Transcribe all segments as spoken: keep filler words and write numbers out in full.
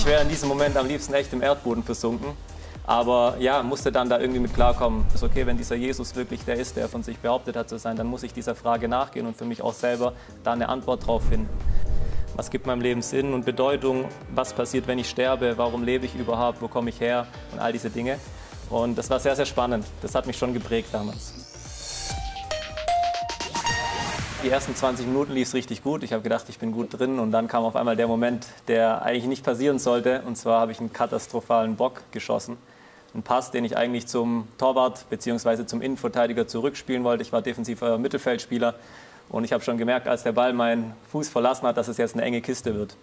ich wäre in diesem Moment am liebsten echt im Erdboden versunken. Aber ja, musste dann da irgendwie mit klarkommen. Ist okay, wenn dieser Jesus wirklich der ist, der von sich behauptet hat zu sein, dann muss ich dieser Frage nachgehen und für mich auch selber da eine Antwort drauf finden. Was gibt meinem Leben Sinn und Bedeutung? Was passiert, wenn ich sterbe? Warum lebe ich überhaupt? Wo komme ich her? Und all diese Dinge. Und das war sehr, sehr spannend. Das hat mich schon geprägt damals. Die ersten zwanzig Minuten lief es richtig gut. Ich habe gedacht, ich bin gut drin. Und dann kam auf einmal der Moment, der eigentlich nicht passieren sollte. Und zwar habe ich einen katastrophalen Bock geschossen. Ein Pass, den ich eigentlich zum Torwart bzw. zum Innenverteidiger zurückspielen wollte. Ich war defensiver Mittelfeldspieler und ich habe schon gemerkt, als der Ball meinen Fuß verlassen hat, dass es jetzt eine enge Kiste wird.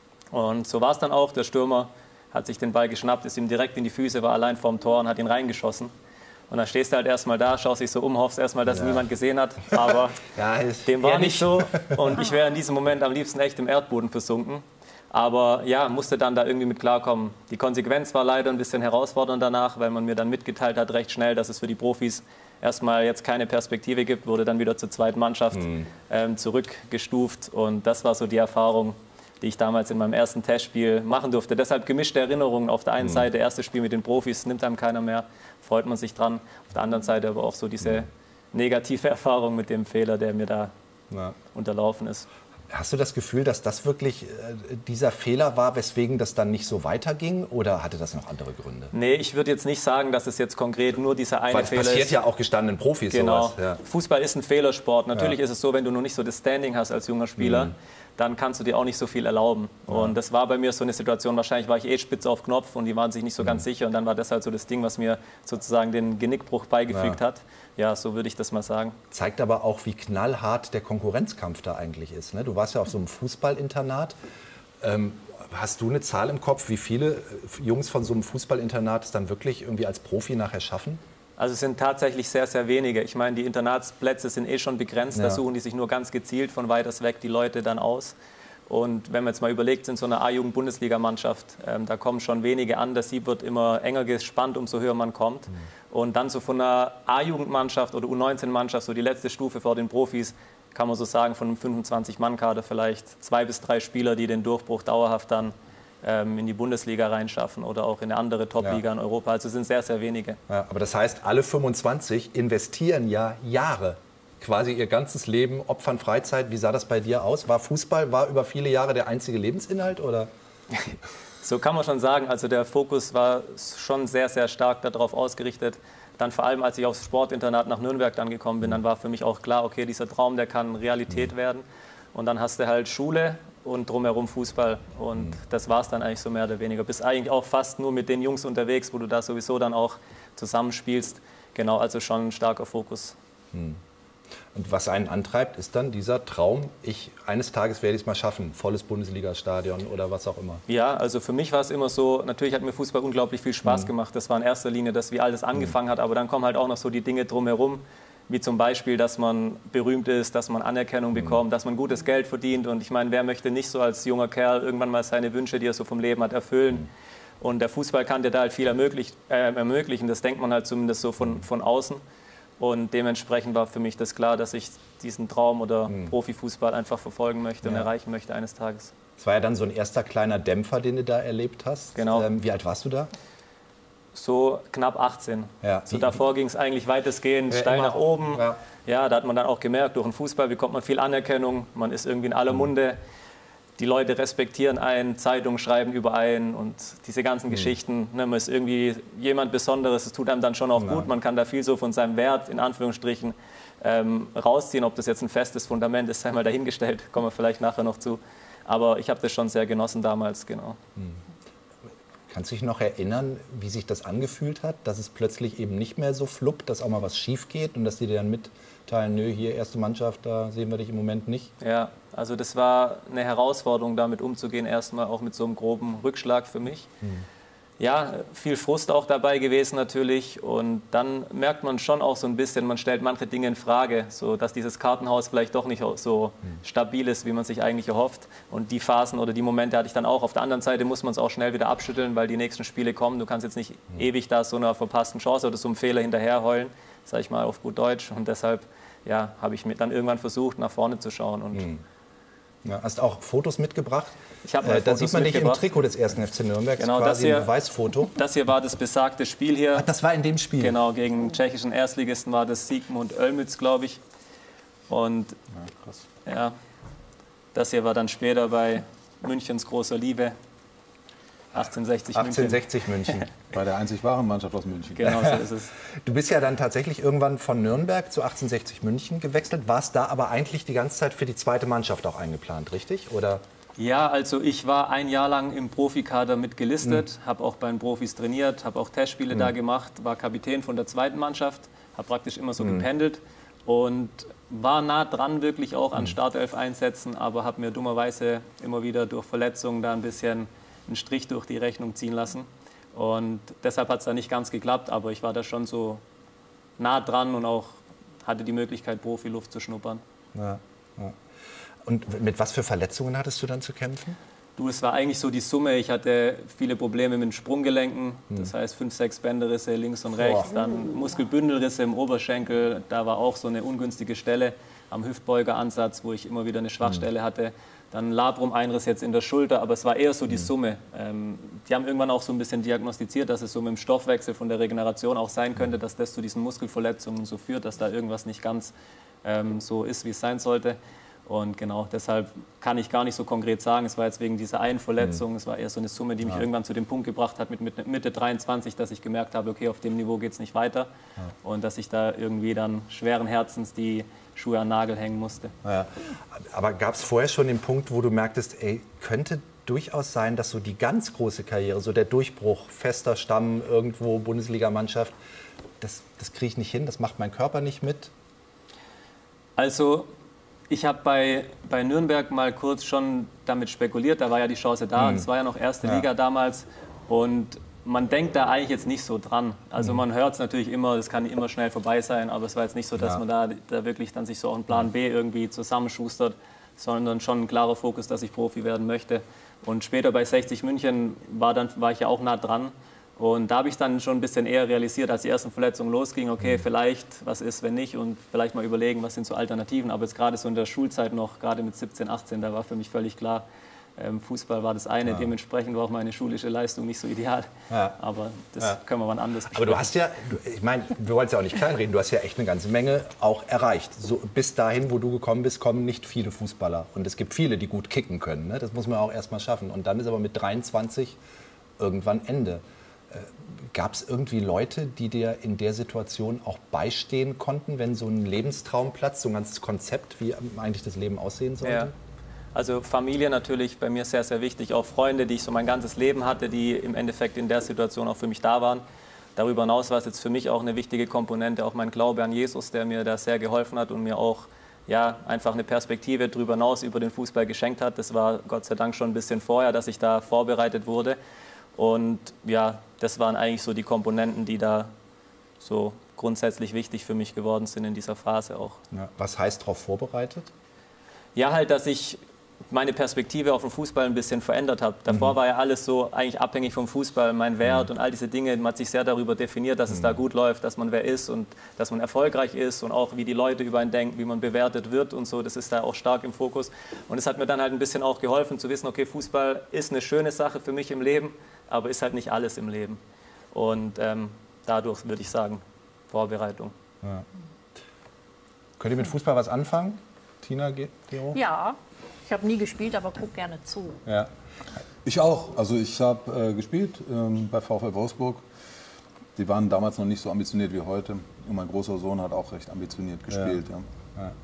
Und so war es dann auch. Der Stürmer hat sich den Ball geschnappt, ist ihm direkt in die Füße, war allein vorm Tor und hat ihn reingeschossen. Und dann stehst du halt erstmal da, schaust dich so um, hoffst erstmal, dass ja. niemand gesehen hat. Aber ja, dem war nicht so. Und ich wäre in diesem Moment am liebsten echt im Erdboden versunken. Aber ja, musste dann da irgendwie mit klarkommen. Die Konsequenz war leider ein bisschen herausfordernd danach, weil man mir dann mitgeteilt hat, recht schnell, dass es für die Profis erstmal jetzt keine Perspektive gibt, wurde dann wieder zur zweiten Mannschaft mhm. ähm, zurückgestuft. Und das war so die Erfahrung, die ich damals in meinem ersten Testspiel machen durfte. Deshalb gemischte Erinnerungen. Auf der einen mhm. Seite, erstes Spiel mit den Profis, nimmt einem keiner mehr, freut man sich dran. Auf der anderen Seite aber auch so diese mhm. negative Erfahrung mit dem Fehler, der mir da ja. unterlaufen ist. Hast du das Gefühl, dass das wirklich äh, dieser Fehler war, weswegen das dann nicht so weiterging? Oder hatte das noch andere Gründe? Nee, ich würde jetzt nicht sagen, dass es jetzt konkret nur dieser eine Weil Fehler ist. Das passiert ja auch gestandenen Profis genau. sowas. Ja. Fußball ist ein Fehlersport. Natürlich ja. ist es so, wenn du noch nicht so das Standing hast als junger Spieler, mhm. dann kannst du dir auch nicht so viel erlauben. Ja. Und das war bei mir so eine Situation, wahrscheinlich war ich eh spitz auf Knopf und die waren sich nicht so mhm. ganz sicher. Und dann war das halt so das Ding, was mir sozusagen den Genickbruch beigefügt ja. hat. Ja, so würde ich das mal sagen. Zeigt aber auch, wie knallhart der Konkurrenzkampf da eigentlich ist. Ne? Du warst ja auf so einem Fußballinternat. Ähm, hast du eine Zahl im Kopf, wie viele Jungs von so einem Fußballinternat es dann wirklich irgendwie als Profi nachher schaffen? Also es sind tatsächlich sehr, sehr wenige. Ich meine, die Internatsplätze sind eh schon begrenzt. Ja. Da suchen die sich nur ganz gezielt von weiters weg die Leute dann aus. Und wenn man jetzt mal überlegt, in so einer A-Jugend-Bundesligamannschaft, ähm, da kommen schon wenige an. Das Sieb wird immer enger gespannt, umso höher man kommt. Mhm. Und dann so von einer A-Jugendmannschaft oder U neunzehn-Mannschaft, so die letzte Stufe vor den Profis, kann man so sagen, von einem fünfundzwanzig-Mann-Kader vielleicht zwei bis drei Spieler, die den Durchbruch dauerhaft dann ähm, in die Bundesliga reinschaffen oder auch in eine andere Top-Liga ja. in Europa. Also es sind sehr, sehr wenige. Ja, aber das heißt, alle fünfundzwanzig investieren ja Jahre. Quasi ihr ganzes Leben, opfern Freizeit. Wie sah das bei dir aus? War Fußball war über viele Jahre der einzige Lebensinhalt, oder? So kann man schon sagen. Also der Fokus war schon sehr, sehr stark darauf ausgerichtet. Dann vor allem, als ich aufs Sportinternat nach Nürnberg dann gekommen bin, dann war für mich auch klar, okay, dieser Traum, der kann Realität werden. Und dann hast du halt Schule und drumherum Fußball. Und das war es dann eigentlich so mehr oder weniger. Bist eigentlich auch fast nur mit den Jungs unterwegs, wo du da sowieso dann auch zusammenspielst. Genau, also schon ein starker Fokus. Hm. Und was einen antreibt, ist dann dieser Traum, ich, eines Tages werde ich es mal schaffen, volles Bundesliga-Stadion oder was auch immer. Ja, also für mich war es immer so, natürlich hat mir Fußball unglaublich viel Spaß mhm. gemacht. Das war in erster Linie das, wie alles angefangen mhm. hat. Aber dann kommen halt auch noch so die Dinge drumherum, wie zum Beispiel, dass man berühmt ist, dass man Anerkennung mhm. bekommt, dass man gutes Geld verdient. Und ich meine, wer möchte nicht so als junger Kerl irgendwann mal seine Wünsche, die er so vom Leben hat, erfüllen? Mhm. Und der Fußball kann dir da halt viel ermöglich, äh, ermöglichen. Das denkt man halt zumindest so von, von außen. Und dementsprechend war für mich das klar, dass ich diesen Traum oder mhm. Profifußball einfach verfolgen möchte und ja. erreichen möchte eines Tages. Das war ja dann so ein erster kleiner Dämpfer, den du da erlebt hast. Genau. Ähm, wie alt warst du da? So knapp achtzehn. Ja. So davor ging es eigentlich weitestgehend ja, steil nach oben. Ja. ja, da hat man dann auch gemerkt, durch den Fußball bekommt man viel Anerkennung. Man ist irgendwie in aller mhm. Munde. Die Leute respektieren einen, Zeitungen schreiben über einen und diese ganzen mhm. Geschichten. Ne, man ist irgendwie jemand Besonderes, es tut einem dann schon auch ja. gut. Man kann da viel so von seinem Wert, in Anführungsstrichen, ähm, rausziehen. Ob das jetzt ein festes Fundament ist, sei mal dahingestellt, kommen wir vielleicht nachher noch zu. Aber ich habe das schon sehr genossen damals, genau. Mhm. Kannst du dich noch erinnern, wie sich das angefühlt hat, dass es plötzlich eben nicht mehr so fluppt, dass auch mal was schief geht und dass die dir dann mitteilen, nö, hier erste Mannschaft, da sehen wir dich im Moment nicht? Ja, also das war eine Herausforderung, damit umzugehen, erstmal auch mit so einem groben Rückschlag für mich. Hm. Ja, viel Frust auch dabei gewesen natürlich und dann merkt man schon auch so ein bisschen, man stellt manche Dinge in Frage, so dass dieses Kartenhaus vielleicht doch nicht so hm. stabil ist, wie man sich eigentlich erhofft und die Phasen oder die Momente hatte ich dann auch. Auf der anderen Seite muss man es auch schnell wieder abschütteln, weil die nächsten Spiele kommen. Du kannst jetzt nicht hm. ewig da so einer verpassten Chance oder so einem Fehler hinterherheulen, sage ich mal auf gut Deutsch und deshalb ja, habe ich mir dann irgendwann versucht, nach vorne zu schauen und hm. Ja, hast auch Fotos mitgebracht? Ich habe äh, Da sieht man dich im Trikot des ersten F C Nürnberg, genau, quasi das hier, ein Beweisfoto. Das hier war das besagte Spiel hier. Ach, das war in dem Spiel? Genau, gegen den tschechischen Erstligisten war das Sigmund Oelmütz, glaube ich. Und Ja, krass. ja, das hier war dann später bei Münchens großer Liebe, achtzehnhundertsechzig München. achtzehnhundertsechzig München. Bei der einzig wahren Mannschaft aus München. Genau, so ist es. Du bist ja dann tatsächlich irgendwann von Nürnberg zu achtzehnhundertsechzig München gewechselt, warst da aber eigentlich die ganze Zeit für die zweite Mannschaft auch eingeplant, richtig? Oder? Ja, also ich war ein Jahr lang im Profikader mit gelistet, mhm. habe auch bei den Profis trainiert, habe auch Testspiele mhm. da gemacht, war Kapitän von der zweiten Mannschaft, habe praktisch immer so mhm. gependelt und war nah dran wirklich auch an Startelf-Einsätzen, aber habe mir dummerweise immer wieder durch Verletzungen da ein bisschen einen Strich durch die Rechnung ziehen lassen. Und deshalb hat es da nicht ganz geklappt, aber ich war da schon so nah dran und auch hatte die Möglichkeit, Profiluft zu schnuppern. Ja, ja. Und mit was für Verletzungen hattest du dann zu kämpfen? Du, es war eigentlich so die Summe. Ich hatte viele Probleme mit den Sprunggelenken, das heißt fünf, sechs Bänderrisse links und rechts, dann Muskelbündelrisse im Oberschenkel. Da war auch so eine ungünstige Stelle am Hüftbeugeransatz, wo ich immer wieder eine Schwachstelle hatte. Dann Labrum-Einriss jetzt in der Schulter, aber es war eher so die Summe. Ähm, die haben irgendwann auch so ein bisschen diagnostiziert, dass es so mit dem Stoffwechsel von der Regeneration auch sein könnte, dass das zu diesen Muskelverletzungen so führt, dass da irgendwas nicht ganz ähm, so ist, wie es sein sollte. Und genau, deshalb kann ich gar nicht so konkret sagen, es war jetzt wegen dieser einen Verletzung, mhm. es war eher so eine Summe, die mich ja. irgendwann zu dem Punkt gebracht hat, mit Mitte dreiundzwanzig, dass ich gemerkt habe, okay, auf dem Niveau geht es nicht weiter. Ja. Und dass ich da irgendwie dann schweren Herzens die Schuhe an den Nagel hängen musste. Ja. Aber gab es vorher schon den Punkt, wo du merktest, ey, könnte durchaus sein, dass so die ganz große Karriere, so der Durchbruch, fester Stamm, irgendwo Bundesligamannschaft, das, das kriege ich nicht hin, das macht mein Körper nicht mit? Also ich habe bei, bei Nürnberg mal kurz schon damit spekuliert, da war ja die Chance da, es mhm. war ja noch erste ja. Liga damals und man denkt da eigentlich jetzt nicht so dran. Also mhm. man hört es natürlich immer, es kann immer schnell vorbei sein, aber es war jetzt nicht so, dass ja. man da, da wirklich dann sich so auch einen Plan B irgendwie zusammenschustert, sondern schon ein klarer Fokus, dass ich Profi werden möchte. Und später bei sechzig München war, dann, war ich ja auch nah dran. Und da habe ich dann schon ein bisschen eher realisiert, als die ersten Verletzungen losgingen, okay, mhm. vielleicht, was ist, wenn nicht, und vielleicht mal überlegen, was sind so Alternativen. Aber jetzt gerade so in der Schulzeit noch, gerade mit siebzehn, achtzehn, da war für mich völlig klar, ähm, Fußball war das eine, ja. dementsprechend war auch meine schulische Leistung nicht so ideal. Ja. Aber das ja. können wir wann anders besprechen. Aber du hast ja, ich meine, wir wollen es ja auch nicht kleinreden, du hast ja echt eine ganze Menge auch erreicht. So, bis dahin, wo du gekommen bist, kommen nicht viele Fußballer. Und es gibt viele, die gut kicken können. Ne? Das muss man auch erst mal schaffen. Und dann ist aber mit dreiundzwanzig irgendwann Ende. Gab es irgendwie Leute, die dir in der Situation auch beistehen konnten, wenn so ein Lebenstraum platzt, so ein ganzes Konzept, wie eigentlich das Leben aussehen sollte? Ja. Also Familie natürlich bei mir sehr, sehr wichtig. Auch Freunde, die ich so mein ganzes Leben hatte, die im Endeffekt in der Situation auch für mich da waren. Darüber hinaus war es jetzt für mich auch eine wichtige Komponente, auch mein Glaube an Jesus, der mir da sehr geholfen hat und mir auch ja, einfach eine Perspektive darüber hinaus über den Fußball geschenkt hat. Das war Gott sei Dank schon ein bisschen vorher, dass ich da vorbereitet wurde. Und ja, das waren eigentlich so die Komponenten, die da so grundsätzlich wichtig für mich geworden sind in dieser Phase auch. Ja, was heißt darauf vorbereitet? Ja, halt, dass ich meine Perspektive auf den Fußball ein bisschen verändert habe. Davor mhm. war ja alles so eigentlich abhängig vom Fußball, mein Wert mhm. und all diese Dinge. Man hat sich sehr darüber definiert, dass mhm. es da gut läuft, dass man wer ist und dass man erfolgreich ist und auch wie die Leute über einen denken, wie man bewertet wird und so. Das ist da auch stark im Fokus. Und es hat mir dann halt ein bisschen auch geholfen zu wissen, okay, Fußball ist eine schöne Sache für mich im Leben, aber ist halt nicht alles im Leben. Und ähm, dadurch würde ich sagen, Vorbereitung. Ja. Könnt ihr mit Fußball was anfangen? Tina, Gero? Ja, ich habe nie gespielt, aber guck gerne zu. Ja. Ich auch. Also ich habe äh, gespielt ähm, bei VfL Wolfsburg. Die waren damals noch nicht so ambitioniert wie heute. Und mein großer Sohn hat auch recht ambitioniert gespielt. Ja. Ja. Ja.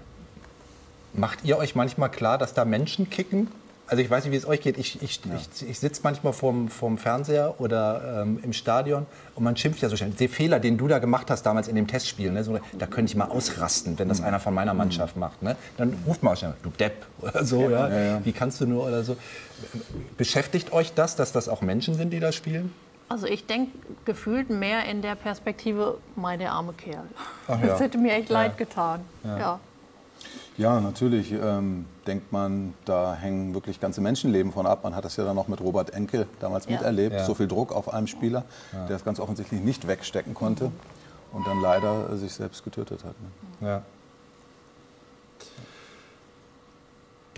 Macht ihr euch manchmal klar, dass da Menschen kicken? Also ich weiß nicht, wie es euch geht. Ich, ich, ja. ich, ich sitze manchmal vorm, vorm Fernseher oder ähm, im Stadion und man schimpft ja so schnell. Der Fehler, den du da gemacht hast damals in dem Testspiel, ne, so, da könnte ich mal ausrasten, wenn das mhm. einer von meiner Mannschaft mhm. macht. Ne? Dann ruft man auch schnell, du Depp oder so. Ja, ja. Ja, ja. Wie kannst du nur oder so. Beschäftigt euch das, dass das auch Menschen sind, die da spielen? Also ich denke gefühlt mehr in der Perspektive, mein der arme Kerl. Ach, ja. Das hätte mir echt ja. leid getan. Ja. Ja. Ja, natürlich ähm, denkt man, da hängen wirklich ganze Menschenleben von ab. Man hat das ja dann noch mit Robert Enke damals ja. miterlebt. Ja. So viel Druck auf einem Spieler, ja. der es ganz offensichtlich nicht wegstecken konnte mhm. und dann leider äh, sich selbst getötet hat. Ne? Ja.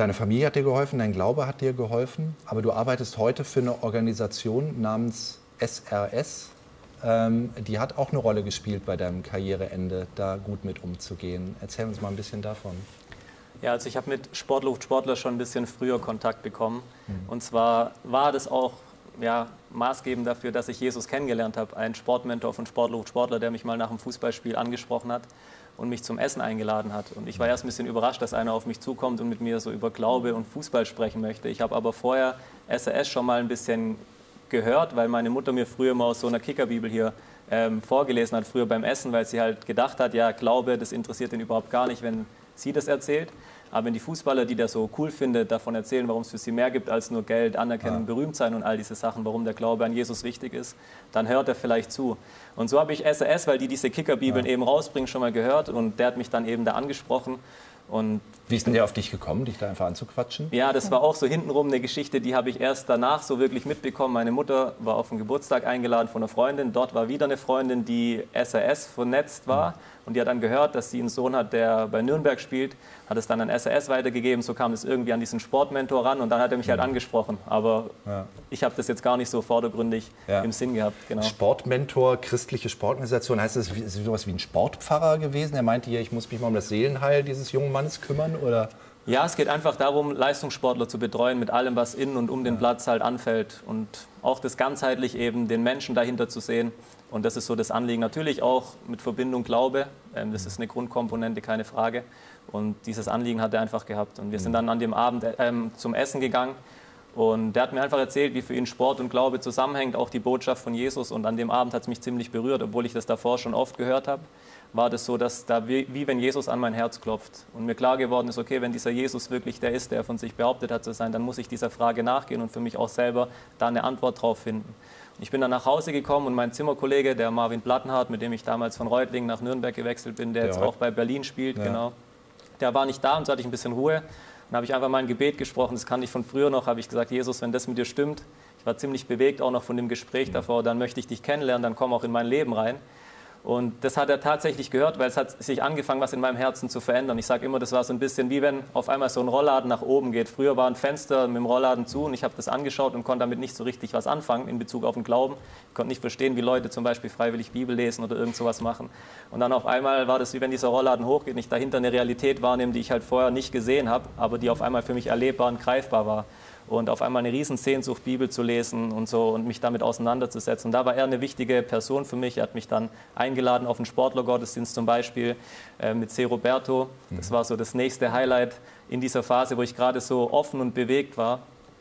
Deine Familie hat dir geholfen, dein Glaube hat dir geholfen, aber du arbeitest heute für eine Organisation namens S R S. Ähm, die hat auch eine Rolle gespielt bei deinem Karriereende, da gut mit umzugehen. Erzähl uns mal ein bisschen davon. Ja, also ich habe mit Sportler, Sportler schon ein bisschen früher Kontakt bekommen. Mhm. Und zwar war das auch ja, maßgebend dafür, dass ich Jesus kennengelernt habe. Ein Sportmentor von Sportler, Sportler, der mich mal nach einem Fußballspiel angesprochen hat und mich zum Essen eingeladen hat. Und ich war erst ein bisschen überrascht, dass einer auf mich zukommt und mit mir so über Glaube und Fußball sprechen möchte. Ich habe aber vorher S R S schon mal ein bisschen gehört, weil meine Mutter mir früher mal aus so einer Kickerbibel hier ähm, vorgelesen hat, früher beim Essen, weil sie halt gedacht hat, ja, Glaube, das interessiert ihn überhaupt gar nicht, wenn sie das erzählt. Aber wenn die Fußballer, die das so cool findet, davon erzählen, warum es für sie mehr gibt als nur Geld, Anerkennung, ja. berühmt sein und all diese Sachen, warum der Glaube an Jesus wichtig ist, dann hört er vielleicht zu. Und so habe ich S R S, weil die diese Kickerbibeln ja. eben rausbringen, schon mal gehört und der hat mich dann eben da angesprochen. Und wie ist denn der auf dich gekommen, dich da einfach anzuquatschen? Ja, das war auch so hintenrum eine Geschichte, die habe ich erst danach so wirklich mitbekommen. Meine Mutter war auf einen Geburtstag eingeladen von einer Freundin. Dort war wieder eine Freundin, die S R S vernetzt war. Und die hat dann gehört, dass sie einen Sohn hat, der bei Nürnberg spielt, hat es dann an S R S weitergegeben. So kam es irgendwie an diesen Sportmentor ran und dann hat er mich halt angesprochen. Aber ja. ich habe das jetzt gar nicht so vordergründig ja. im Sinn gehabt. Genau. Sportmentor, christliche Sportorganisation, heißt das sowas wie ein Sportpfarrer gewesen? Er meinte hier, ich muss mich mal um das Seelenheil dieses jungen Mannes kümmern, oder? Ja, es geht einfach darum, Leistungssportler zu betreuen mit allem, was in und um den Platz halt anfällt. Und auch das ganzheitlich eben, den Menschen dahinter zu sehen. Und das ist so das Anliegen. Natürlich auch mit Verbindung Glaube. Ähm, das ist eine Grundkomponente, keine Frage. Und dieses Anliegen hat er einfach gehabt. Und wir sind dann an dem Abend ähm, zum Essen gegangen. Und der hat mir einfach erzählt, wie für ihn Sport und Glaube zusammenhängt, auch die Botschaft von Jesus. Und an dem Abend hat es mich ziemlich berührt, obwohl ich das davor schon oft gehört habe. War das so, dass da wie, wie wenn Jesus an mein Herz klopft und mir klar geworden ist, okay, wenn dieser Jesus wirklich der ist, der von sich behauptet hat zu sein, dann muss ich dieser Frage nachgehen und für mich auch selber da eine Antwort drauf finden. Ich bin dann nach Hause gekommen und mein Zimmerkollege, der Marvin Plattenhardt, mit dem ich damals von Reutlingen nach Nürnberg gewechselt bin, der, der jetzt auch bei Berlin spielt, ja. genau, der war nicht da und so hatte ich ein bisschen Ruhe. Dann habe ich einfach mal ein Gebet gesprochen, das kannte ich von früher noch, habe ich gesagt, Jesus, wenn das mit dir stimmt, ich war ziemlich bewegt auch noch von dem Gespräch mhm. davor, dann möchte ich dich kennenlernen, dann komm auch in mein Leben rein. Und das hat er tatsächlich gehört, weil es hat sich angefangen, was in meinem Herzen zu verändern. Ich sage immer, das war so ein bisschen wie wenn auf einmal so ein Rollladen nach oben geht. Früher war ein Fenster mit dem Rollladen zu und ich habe das angeschaut und konnte damit nicht so richtig was anfangen in Bezug auf den Glauben. Ich konnte nicht verstehen, wie Leute zum Beispiel freiwillig Bibel lesen oder irgend sowas machen. Und dann auf einmal war das wie wenn dieser Rollladen hochgeht und ich dahinter eine Realität wahrnehme, die ich halt vorher nicht gesehen habe, aber die auf einmal für mich erlebbar und greifbar war. Und auf einmal eine Riesensehnsucht, Bibel zu lesen und so und mich damit auseinanderzusetzen. Und da war er eine wichtige Person für mich. Er hat mich dann eingeladen auf einen Sportlergottesdienst zum Beispiel äh, mit C. Roberto. Das war so das nächste Highlight in dieser Phase, wo ich gerade so offen und bewegt war.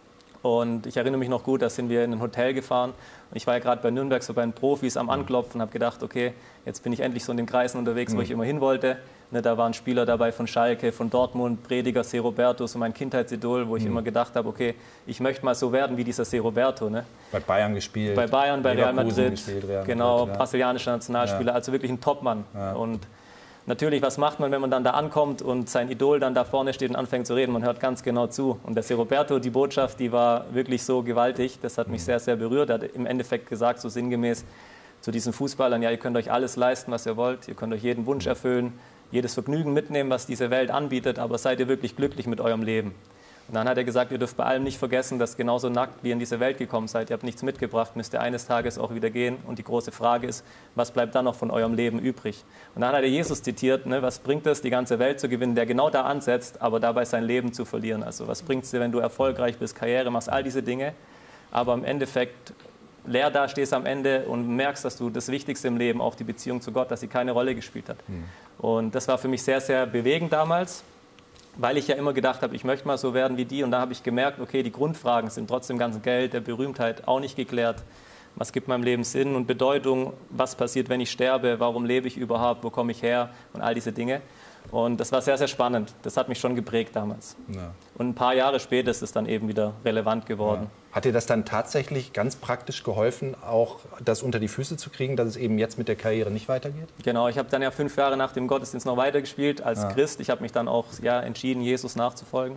Und ich erinnere mich noch gut, da sind wir in ein Hotel gefahren. Und ich war ja gerade bei Nürnberg so bei den Profis am Anklopfen und habe gedacht, okay, jetzt bin ich endlich so in den Kreisen unterwegs, wo ich immer hin wollte. Ne, da waren Spieler dabei von Schalke, von Dortmund, Prediger, C. Roberto, so mein Kindheitsidol, wo ich mhm. immer gedacht habe, okay, ich möchte mal so werden wie dieser C. Roberto. Ne? Bei Bayern gespielt. Bei Bayern, bei Real Madrid, gespielt, Real Madrid, genau, ja. brasilianischer Nationalspieler, ja. also wirklich ein Topmann. Ja. Und natürlich, was macht man, wenn man dann da ankommt und sein Idol dann da vorne steht und anfängt zu reden? Man hört ganz genau zu. Und der C. Roberto, die Botschaft, die war wirklich so gewaltig. Das hat mich mhm. sehr, sehr berührt. Er hat im Endeffekt gesagt, so sinngemäß zu diesen Fußballern, ja, ihr könnt euch alles leisten, was ihr wollt. Ihr könnt euch jeden Wunsch erfüllen, jedes Vergnügen mitnehmen, was diese Welt anbietet. Aber seid ihr wirklich glücklich mit eurem Leben? Und dann hat er gesagt, ihr dürft bei allem nicht vergessen, dass genauso nackt wie ihr in diese Welt gekommen seid, ihr habt nichts mitgebracht, müsst ihr eines Tages auch wieder gehen. Und die große Frage ist, was bleibt dann noch von eurem Leben übrig? Und dann hat er Jesus zitiert, ne, was bringt es, die ganze Welt zu gewinnen, der genau da ansetzt, aber dabei sein Leben zu verlieren. Also was bringt es dir, wenn du erfolgreich bist, Karriere machst, all diese Dinge, aber im Endeffekt leer da stehst am Ende und merkst, dass du das Wichtigste im Leben, auch die Beziehung zu Gott, dass sie keine Rolle gespielt hat. Mhm. Und das war für mich sehr, sehr bewegend damals, weil ich ja immer gedacht habe, ich möchte mal so werden wie die. Und da habe ich gemerkt, okay, die Grundfragen sind trotzdem ganz Geld, der Berühmtheit auch nicht geklärt. Was gibt meinem Leben Sinn und Bedeutung? Was passiert, wenn ich sterbe? Warum lebe ich überhaupt? Wo komme ich her? Und all diese Dinge. Und das war sehr, sehr spannend. Das hat mich schon geprägt damals. Ja. Und ein paar Jahre später ist es dann eben wieder relevant geworden. Ja. Hat dir das dann tatsächlich ganz praktisch geholfen, auch das unter die Füße zu kriegen, dass es eben jetzt mit der Karriere nicht weitergeht? Genau, ich habe dann ja fünf Jahre nach dem Gottesdienst noch weitergespielt als ja. Christ. Ich habe mich dann auch ja, entschieden, Jesus nachzufolgen.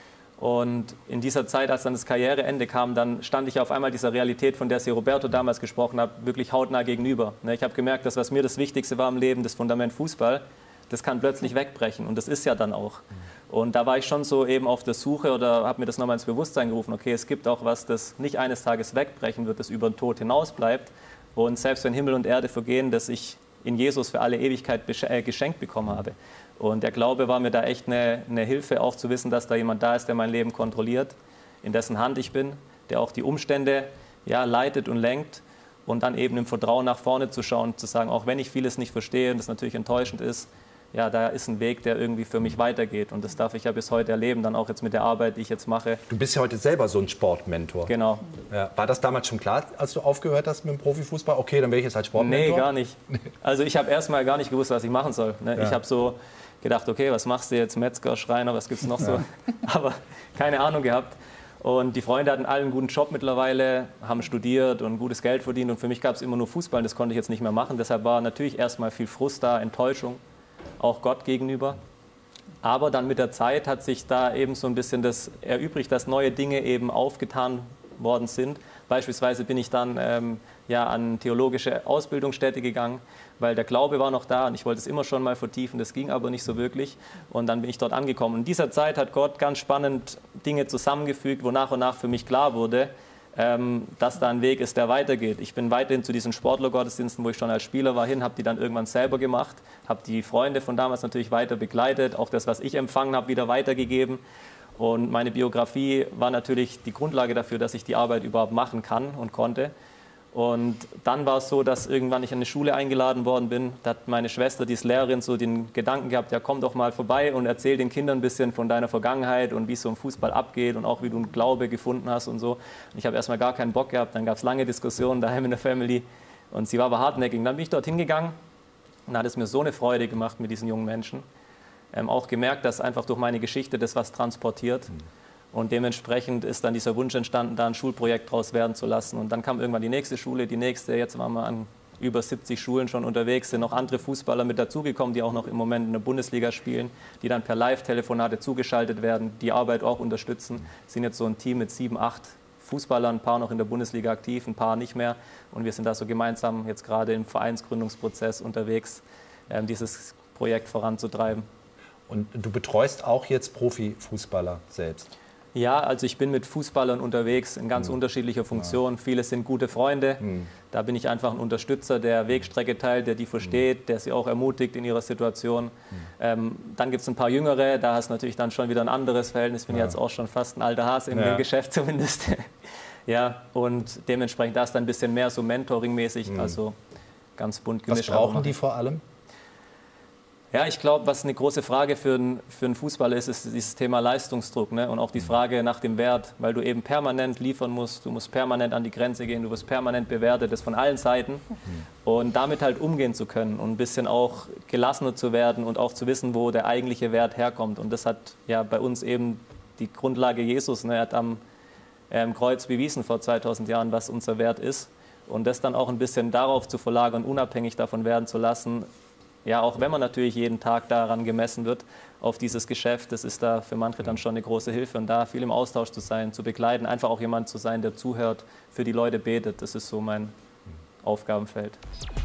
Und in dieser Zeit, als dann das Karriereende kam, dann stand ich auf einmal dieser Realität, von der C. Roberto damals gesprochen hat, wirklich hautnah gegenüber. Ich habe gemerkt, dass was mir das Wichtigste war im Leben, das Fundament Fußball, das kann plötzlich wegbrechen und das ist ja dann auch. Und da war ich schon so eben auf der Suche oder habe mir das nochmal ins Bewusstsein gerufen, okay, es gibt auch was, das nicht eines Tages wegbrechen wird, das über den Tod hinaus bleibt. Und selbst wenn Himmel und Erde vergehen, dass ich in Jesus für alle Ewigkeit geschenkt bekommen habe. Und der Glaube war mir da echt eine, eine Hilfe, auch zu wissen, dass da jemand da ist, der mein Leben kontrolliert, in dessen Hand ich bin, der auch die Umstände ja, leitet und lenkt. Und dann eben im Vertrauen nach vorne zu schauen, zu sagen, auch wenn ich vieles nicht verstehe und das natürlich enttäuschend ist, ja, da ist ein Weg, der irgendwie für mich weitergeht. Und das darf ich ja bis heute erleben, dann auch jetzt mit der Arbeit, die ich jetzt mache. Du bist ja heute selber so ein Sportmentor. Genau. Ja. War das damals schon klar, als du aufgehört hast mit dem Profifußball? Okay, dann wäre ich jetzt als Sportmentor? Nee, gar nicht. Also ich habe erst mal gar nicht gewusst, was ich machen soll. Ne? Ja. Ich habe so gedacht, okay, was machst du jetzt? Metzger, Schreiner, was gibt es noch so? Ja. Aber keine Ahnung gehabt. Und die Freunde hatten alle einen guten Job mittlerweile, haben studiert und gutes Geld verdient. Und für mich gab es immer nur Fußball, das konnte ich jetzt nicht mehr machen. Deshalb war natürlich erst mal viel Frust da, Enttäuschung, auch Gott gegenüber. Aber dann mit der Zeit hat sich da eben so ein bisschen das erübrigt, dass neue Dinge eben aufgetan worden sind. Beispielsweise bin ich dann ähm, ja, an theologische Ausbildungsstätte gegangen, weil der Glaube war noch da und ich wollte es immer schon mal vertiefen, das ging aber nicht so wirklich. Und dann bin ich dort angekommen. In dieser Zeit hat Gott ganz spannend Dinge zusammengefügt, wo nach und nach für mich klar wurde, ähm, dass da ein Weg ist, der weitergeht. Ich bin weiterhin zu diesen Sportlergottesdiensten, wo ich schon als Spieler war, hin, habe die dann irgendwann selber gemacht, habe die Freunde von damals natürlich weiter begleitet, auch das, was ich empfangen habe, wieder weitergegeben. Und meine Biografie war natürlich die Grundlage dafür, dass ich die Arbeit überhaupt machen kann und konnte. Und dann war es so, dass irgendwann ich an eine Schule eingeladen worden bin. Da hat meine Schwester, die ist Lehrerin, so den Gedanken gehabt, ja komm doch mal vorbei und erzähl den Kindern ein bisschen von deiner Vergangenheit und wie es so im Fußball abgeht und auch wie du einen Glaube gefunden hast und so. Und ich habe erstmal gar keinen Bock gehabt, dann gab es lange Diskussionen daheim in der Family und sie war aber hartnäckig. Dann bin ich dorthin gegangen und dann hat es mir so eine Freude gemacht mit diesen jungen Menschen. Ähm, auch gemerkt, dass einfach durch meine Geschichte das was transportiert. Mhm. Und dementsprechend ist dann dieser Wunsch entstanden, da ein Schulprojekt draus werden zu lassen. Und dann kam irgendwann die nächste Schule, die nächste. Jetzt waren wir an über siebzig Schulen schon unterwegs, sind noch andere Fußballer mit dazugekommen, die auch noch im Moment in der Bundesliga spielen, die dann per Live-Telefonate zugeschaltet werden, die Arbeit auch unterstützen. Sind jetzt so ein Team mit sieben, acht Fußballern, ein paar noch in der Bundesliga aktiv, ein paar nicht mehr. Und wir sind da so gemeinsam jetzt gerade im Vereinsgründungsprozess unterwegs, ähm, dieses Projekt voranzutreiben. Und du betreust auch jetzt Profifußballer selbst? Ja, also ich bin mit Fußballern unterwegs in ganz mhm. unterschiedlicher Funktion. Ja. Viele sind gute Freunde. Mhm. Da bin ich einfach ein Unterstützer, der Wegstrecke teilt, der die versteht, mhm. der sie auch ermutigt in ihrer Situation. Mhm. Ähm, dann gibt es ein paar Jüngere, da hast du natürlich dann schon wieder ein anderes Verhältnis. Ich bin ja. jetzt auch schon fast ein alter Hase im ja. Geschäft zumindest. Ja, und dementsprechend da ist dann ein bisschen mehr so Mentoring-mäßig, mhm. also ganz bunt gemischt. Was brauchen die vor allem? Ja, ich glaube, was eine große Frage für einen, für einen Fußballer ist, ist dieses Thema Leistungsdruck, ne? Und auch die Frage nach dem Wert, weil du eben permanent liefern musst, du musst permanent an die Grenze gehen, du wirst permanent bewertet, das von allen Seiten. Mhm. Und damit halt umgehen zu können und ein bisschen auch gelassener zu werden und auch zu wissen, wo der eigentliche Wert herkommt. Und das hat ja bei uns eben die Grundlage Jesus, ne? Er hat am ähm, Kreuz bewiesen vor zweitausend Jahren, was unser Wert ist. Und das dann auch ein bisschen darauf zu verlagern, unabhängig davon werden zu lassen, ja, auch wenn man natürlich jeden Tag daran gemessen wird, auf dieses Geschäft, das ist da für manche dann schon eine große Hilfe. Und da viel im Austausch zu sein, zu begleiten, einfach auch jemand zu sein, der zuhört, für die Leute betet, das ist so mein Aufgabenfeld.